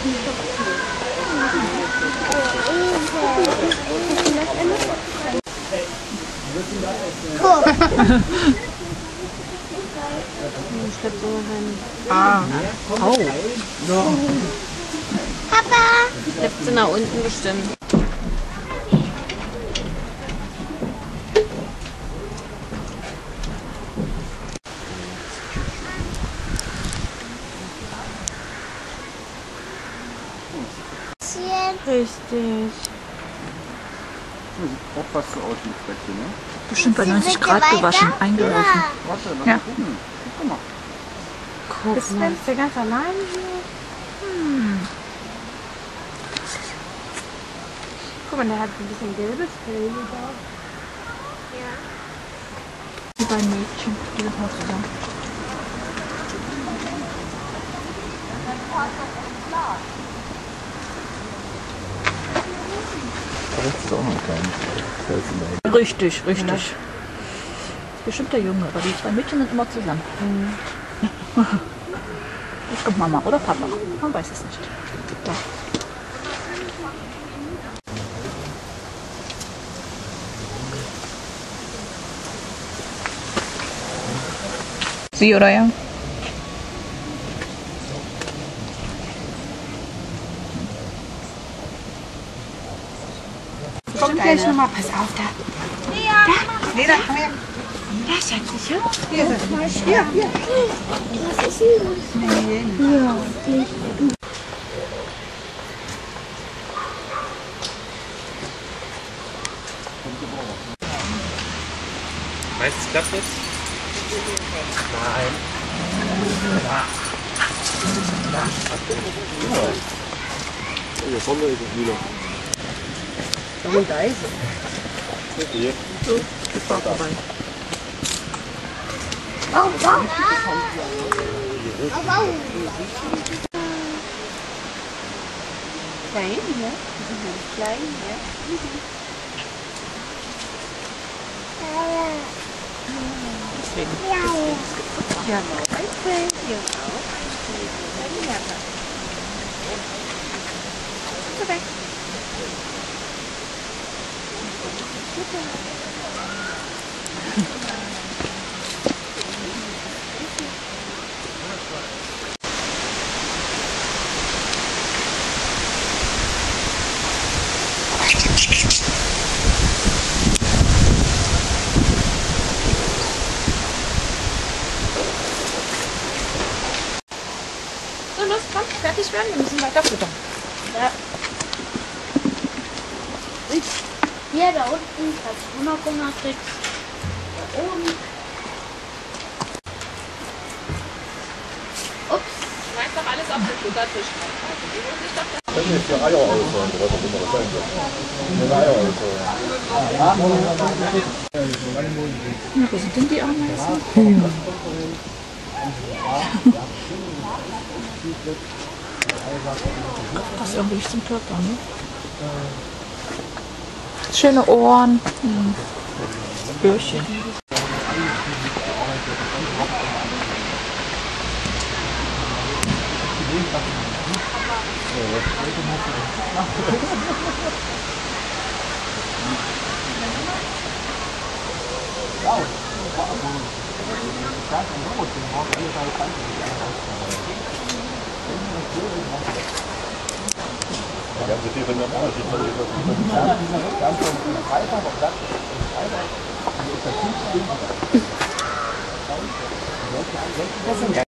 Schleppt so hin. Ah. Au. So. Papa! Schleppt sie nach unten bestimmt. Richtig. Sieht auch fast so aus wie das Bett hier, ne? Bestimmt bei 90 Grad gewaschen, eingelaufen. Warte, lass Ja. mal gucken. Guck mal. Guck mal. Ist der ganz allein hier? Guck mal, der hat ein bisschen gelbes Fell da. Ja. Die beiden Mädchen, die sind noch zusammen. Da rechts ist auch noch ein kleiner. Richtig, richtig. Bestimmt der Junge, aber die zwei Mädchen sind immer zusammen. Jetzt kommt Mama oder Papa. Man weiß es nicht. Da. Sie oder ja? Komm gleich nochmal, pass auf, da. Da, komm her. Da, Schatzchen. Hier. Das ist süß. Ja. Weißt du, das ist? Nein. Hier vorne ist es wieder. Da ist es. Hier. So, ist auch vorbei. Klein, ja? Klein, ja? Deswegen. Ja, Eisfeld, ja auch. Ja, okay. So, los, komm, fertig werden, wir müssen weiter füttern. Ja. Hier, da unten, falls du noch Hunger kriegst. Da oben. Ups. Schmeiß doch alles auf den Futtertisch. Können jetzt die Eier ausholen, oder was auch immer das sein soll. Eine Eier ausholen. Ja, wo sind denn die Ameisen? Passt irgendwie nicht zum Körper, ne? Schöne Ohren. Öhrchen. Die ganze Tiere sind normal. Die ganz Freitag auf Platz. Freitag.